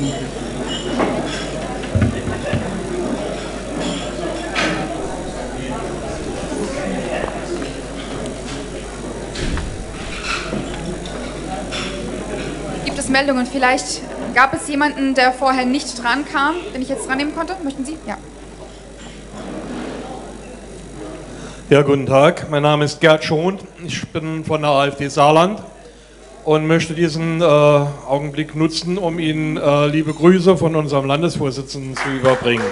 Gibt es Meldungen? Vielleicht gab es jemanden, der vorher nicht dran kam, den ich jetzt dran nehmen konnte? Möchten Sie? Ja. Ja, guten Tag. Mein Name ist Gerd Schont. Ich bin von der AfD Saarland und möchte diesen Augenblick nutzen, um Ihnen liebe Grüße von unserem Landesvorsitzenden zu überbringen.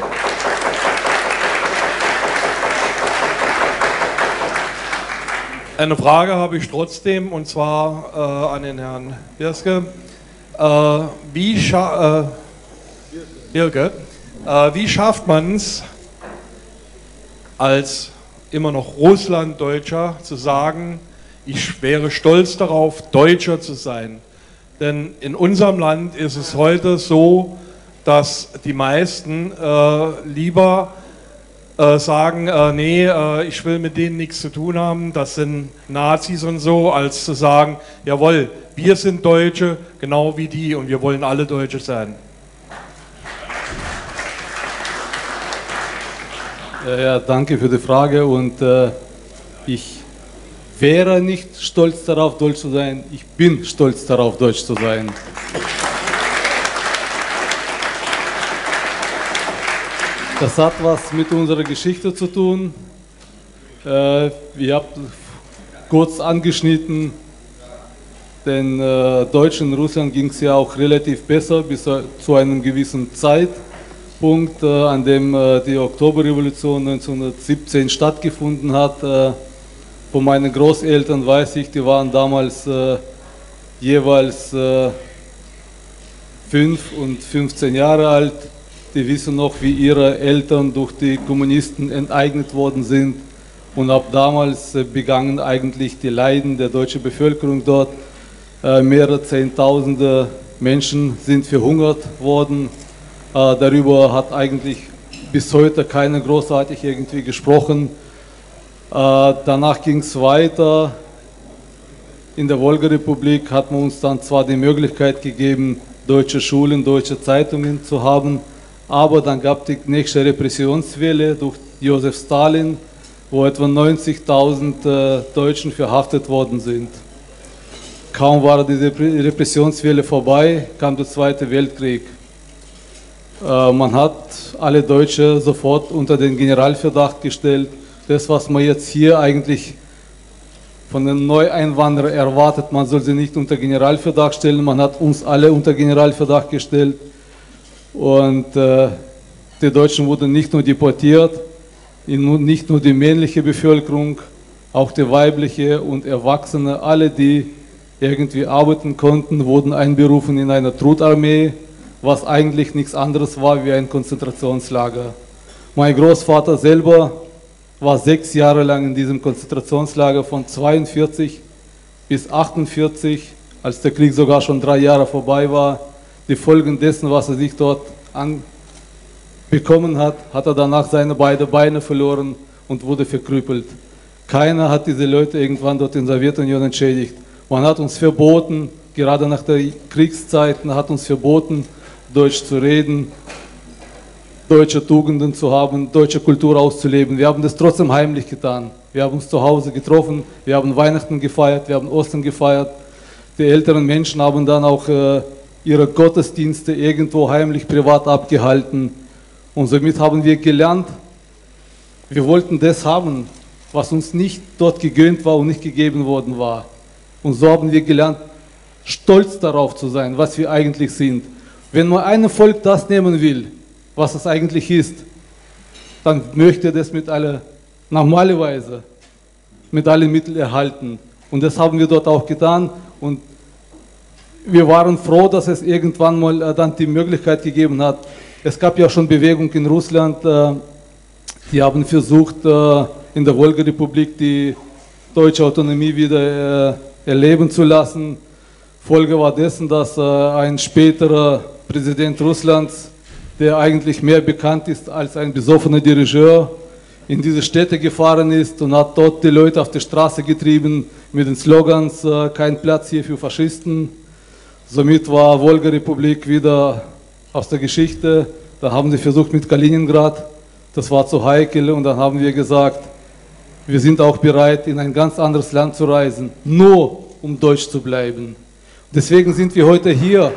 Eine Frage habe ich trotzdem, und zwar an den Herrn Birske. Wie schafft man es als immer noch Russlanddeutscher zu sagen, ich wäre stolz darauf, Deutscher zu sein? Denn in unserem Land ist es heute so, dass die meisten lieber sagen, nee, ich will mit denen nichts zu tun haben, das sind Nazis und so, als zu sagen, jawohl, wir sind Deutsche, genau wie die, und wir wollen alle Deutsche sein. Ja, danke für die Frage, und ich wäre nicht stolz darauf, Deutsch zu sein, ich bin stolz darauf, Deutsch zu sein. Das hat was mit unserer Geschichte zu tun. Ihr habt kurz angeschnitten, den Deutschen in Russland ging es ja auch relativ besser bis zu einem gewissen Zeitpunkt, an dem die Oktoberrevolution 1917 stattgefunden hat. Von meinen Großeltern weiß ich, die waren damals jeweils 5 und 15 Jahre alt. Die wissen noch, wie ihre Eltern durch die Kommunisten enteignet worden sind. Und ab damals begannen eigentlich die Leiden der deutschen Bevölkerung dort. Mehrere Zehntausende Menschen sind verhungert worden. Darüber hat eigentlich bis heute keiner großartig irgendwie gesprochen. Danach ging es weiter. In der Wolgarepublik hat man uns dann zwar die Möglichkeit gegeben, deutsche Schulen, deutsche Zeitungen zu haben, aber dann gab es die nächste Repressionswelle durch Josef Stalin, wo etwa 90.000 Deutschen verhaftet worden sind. Kaum war diese Repressionswelle vorbei, kam der Zweite Weltkrieg. Man hat alle Deutsche sofort unter den Generalverdacht gestellt. Das, was man jetzt hier eigentlich von den Neueinwanderern erwartet, man soll sie nicht unter Generalverdacht stellen, man hat uns alle unter Generalverdacht gestellt. Und die Deutschen wurden nicht nur deportiert, nicht nur die männliche Bevölkerung, auch die weibliche und Erwachsene, alle, die irgendwie arbeiten konnten, wurden einberufen in eine Trutarmee, was eigentlich nichts anderes war wie ein Konzentrationslager. Mein Großvater selber war 6 Jahre lang in diesem Konzentrationslager von 42 bis 48, als der Krieg sogar schon 3 Jahre vorbei war. Die Folgen dessen, was er sich dort bekommen hat, hat er danach seine beiden Beine verloren und wurde verkrüppelt. Keiner hat diese Leute irgendwann dort in der Sowjetunion entschädigt. Man hat uns verboten, gerade nach der Kriegszeit, hat uns verboten, Deutsch zu reden, deutsche Tugenden zu haben, deutsche Kultur auszuleben. Wir haben das trotzdem heimlich getan. Wir haben uns zu Hause getroffen, wir haben Weihnachten gefeiert, wir haben Ostern gefeiert. Die älteren Menschen haben dann auch ihre Gottesdienste irgendwo heimlich privat abgehalten. Und somit haben wir gelernt, wir wollten das haben, was uns nicht dort gegönnt war und nicht gegeben worden war. Und so haben wir gelernt, stolz darauf zu sein, was wir eigentlich sind. Wenn man einem Volk das nehmen will, was es eigentlich ist, dann möchte das normalerweise mit allen Mitteln erhalten. Und das haben wir dort auch getan. Und wir waren froh, dass es irgendwann mal dann die Möglichkeit gegeben hat. Es gab ja schon Bewegung in Russland, die haben versucht, in der Wolgarepublik die deutsche Autonomie wieder erleben zu lassen. Folge war dessen, dass ein späterer Präsident Russlands, der eigentlich mehr bekannt ist als ein besoffener Dirigeur, in diese Städte gefahren ist und hat dort die Leute auf die Straße getrieben mit den Slogans, kein Platz hier für Faschisten. Somit war Wolgarepublik wieder aus der Geschichte. Da haben sie versucht mit Kaliningrad, das war zu heikel, und dann haben wir gesagt, wir sind auch bereit, in ein ganz anderes Land zu reisen, nur um deutsch zu bleiben. Deswegen sind wir heute hier.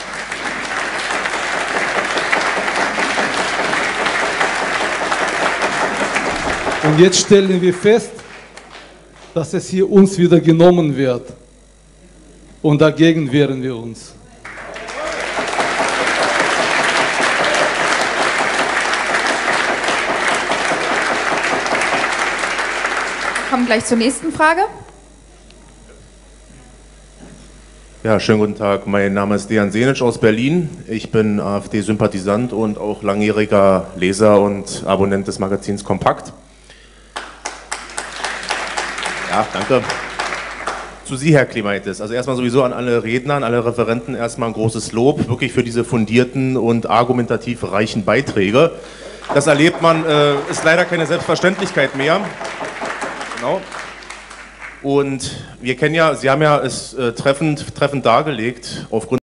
Und jetzt stellen wir fest, dass es hier uns wieder genommen wird. Und dagegen wehren wir uns. Wir kommen gleich zur nächsten Frage. Ja, schönen guten Tag. Mein Name ist Dejan Senic aus Berlin. Ich bin AfD-Sympathisant und auch langjähriger Leser und Abonnent des Magazins Kompakt. Ja, danke. Zu Sie, Herr Klimaitis. Also erstmal sowieso an alle Redner, an alle Referenten erstmal ein großes Lob, wirklich für diese fundierten und argumentativ reichen Beiträge. Das erlebt man, ist leider keine Selbstverständlichkeit mehr. Genau. Und wir kennen ja, Sie haben ja es treffend dargelegt, aufgrund